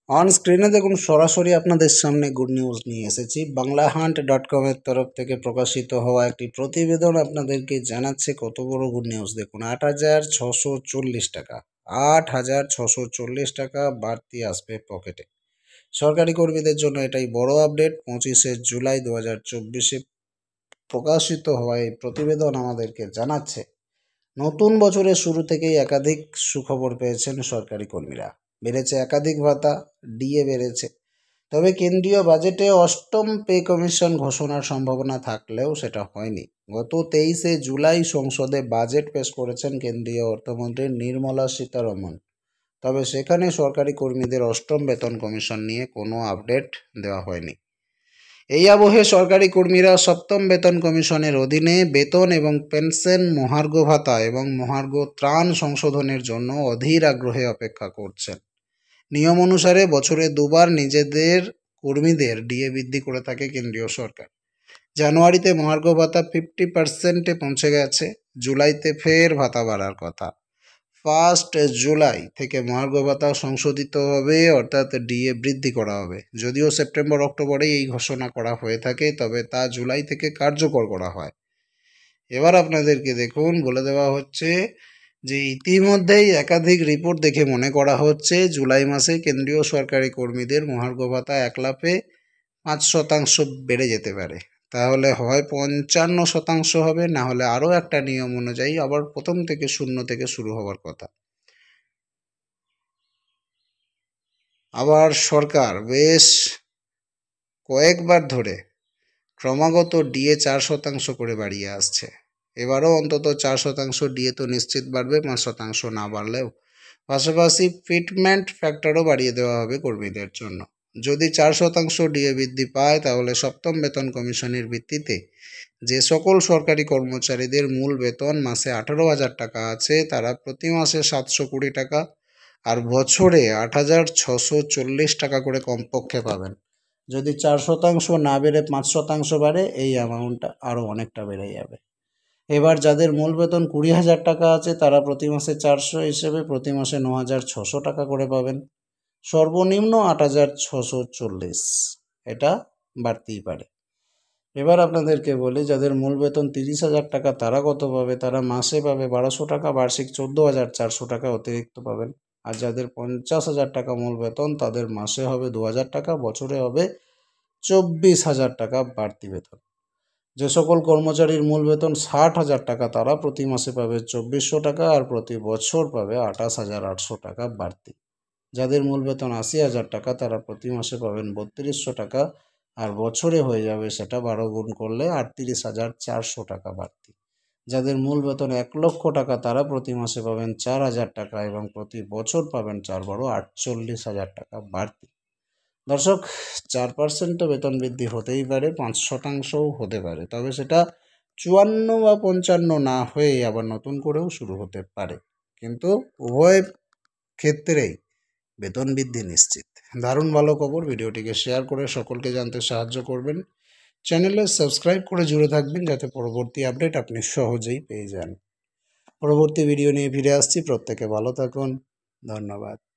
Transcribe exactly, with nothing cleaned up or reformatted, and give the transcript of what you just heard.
On স্ক্রিনে দেখুন সরাসরি আপনাদের সামনে গুড নিউজ নিয়ে এসেছি। বাংলা হান্ট ডট কমের তরফ থেকে প্রকাশিত হওয়া একটি প্রতিবেদন আপনাদেরকে জানাচ্ছে কত বড় গুড নিউজ। দেখুন, আট হাজার ছশো চল্লিশ টাকা আট হাজার ছশো চল্লিশ টাকা বাড়তি আসবে পকেটে। সরকারি কর্মীদের জন্য এটাই বড় আপডেট। পঁচিশে জুলাই দু হাজার চব্বিশে প্রকাশিত হওয়া এই প্রতিবেদন আমাদেরকে জানাচ্ছে নতুন বছরের শুরু থেকেই একাধিক সুখবর পেয়েছেন সরকারি কর্মীরা। বেড়েছে একাধিক ভাতা, ডিএ বেড়েছে। তবে কেন্দ্রীয় বাজেটে অষ্টম পে কমিশন ঘোষণার সম্ভাবনা থাকলেও সেটা হয়নি। গত তেইশে জুলাই সংসদে বাজেট পেশ করেছেন কেন্দ্রীয় অর্থমন্ত্রী নির্মলা সীতারমন। তবে সেখানে সরকারি কর্মীদের অষ্টম বেতন কমিশন নিয়ে কোনো আপডেট দেওয়া হয়নি। এই আবহে সরকারি কর্মীরা সপ্তম বেতন কমিশনের অধীনে বেতন এবং পেনশন, মহার্ঘ ভাতা এবং মহার্ঘ ত্রাণ সংশোধনের জন্য অধীর আগ্রহে অপেক্ষা করছেন। নিয়ম অনুসারে বছরে দুবার নিজেদের কর্মীদের ডিএ বৃদ্ধি করে থাকে কেন্দ্রীয় সরকার। জানুয়ারিতে মহার্ঘ ভাতা ফিফটি পার্সেন্টে পৌঁছে গেছে। জুলাইতে ফের ভাতা বাড়ার কথা। ফার্স্ট জুলাই থেকে মহার্ঘ ভাতা সংশোধিত হবে, অর্থাৎ ডিএ বৃদ্ধি করা হবে। যদিও সেপ্টেম্বর অক্টোবরে এই ঘোষণা করা হয়ে থাকে, তবে তা জুলাই থেকে কার্যকর করা হয়। এবার আপনাদেরকে দেখুন বলে দেওয়া হচ্ছে যে ইতিমধ্যেই একাধিক রিপোর্ট দেখে মনে করা হচ্ছে জুলাই মাসে কেন্দ্রীয় সরকারি কর্মীদের মহার্ঘ ভাতা এক লাফে পাঁচ শতাংশ বেড়ে যেতে পারে। তাহলে হয় পঞ্চান্ন শতাংশ হবে, না হলে আরও একটা নিয়ম অনুযায়ী আবার প্রথম থেকে শূন্য থেকে শুরু হওয়ার কথা। আবার সরকার বেশ কয়েকবার ধরে ক্রমাগত ডিএ চার শতাংশ করে বাড়িয়ে আসছে। এবারও অন্তত চার শতাংশ ডিএ তো নিশ্চিত বাড়বে, পাঁচ শতাংশ না বাড়লেও। পাশাপাশি ফিটমেন্ট ফ্যাক্টরও বাড়িয়ে দেওয়া হবে কর্মীদের জন্য। যদি চার শতাংশ ডিএ বৃদ্ধি পায়, তাহলে সপ্তম বেতন কমিশনের ভিত্তিতে যে সকল সরকারি কর্মচারীদের মূল বেতন মাসে আঠারো হাজার টাকা আছে, তারা প্রতি মাসে সাতশো কুড়ি টাকা আর বছরে আট হাজার ছশো চল্লিশ টাকা করে কমপক্ষে পাবেন। যদি চার শতাংশ না বেড়ে পাঁচ শতাংশ বাড়ে, এই অ্যামাউন্টটা আরও অনেকটা বেড়ে যাবে। এবার যাদের মূল বেতন কুড়ি হাজার টাকা আছে, তারা প্রতি মাসে চারশো হিসেবে প্রতি মাসে ন হাজার ছশো টাকা করে পাবেন। সর্বনিম্ন আট হাজার ছশো চল্লিশ, এটা বাড়তেই পারে। এবার আপনাদেরকে বলি, যাদের মূল বেতন তিরিশ হাজার টাকা তারা কত পাবে? তারা মাসে পাবে বারোশো টাকা, বার্ষিক চোদ্দো হাজার চারশো টাকা অতিরিক্ত পাবেন। আর যাদের পঞ্চাশ হাজার টাকা মূল বেতন, তাদের মাসে হবে দু হাজার টাকা, বছরে হবে চব্বিশ হাজার টাকা বাড়তি বেতন। যে সকল কর্মচারীর মূল বেতন ষাট হাজার টাকা, তারা প্রতি মাসে পাবে চব্বিশশো টাকা আর প্রতি বছর পাবে আঠাশ হাজার আটশো টাকা বাড়তি। যাদের মূল বেতন আশি হাজার টাকা, তারা প্রতি মাসে পাবেন বত্রিশশো টাকা আর বছরে হয়ে যাবে সেটা বারো গুণ করলে আটত্রিশ হাজার চারশো টাকা বাড়তি। যাদের মূল বেতন এক লক্ষ টাকা, তারা প্রতি মাসে পাবেন চার হাজার টাকা এবং প্রতি বছর পাবেন চার বারো আটচল্লিশ হাজার টাকা বাড়তি। দর্শক, চার পার্সেন্ট তো বেতন বৃদ্ধি হতেই পারে, পাঁচ শতাংশও হতে পারে, তবে সেটা চুয়ান্ন বা পঞ্চান্ন না হয়ে আবার নতুন করেও শুরু হতে পারে। কিন্তু উভয় ক্ষেত্রেই বেতন বৃদ্ধি নিশ্চিত। দারুণ ভালো খবর। ভিডিওটিকে শেয়ার করে সকলকে জানতে সাহায্য করবেন। চ্যানেলে সাবস্ক্রাইব করে জুড়ে থাকবেন, যাতে পরবর্তী আপডেট আপনি সহজেই পেয়ে যান। পরবর্তী ভিডিও নিয়ে ফিরে আসছি। প্রত্যেকে ভালো থাকুন। ধন্যবাদ।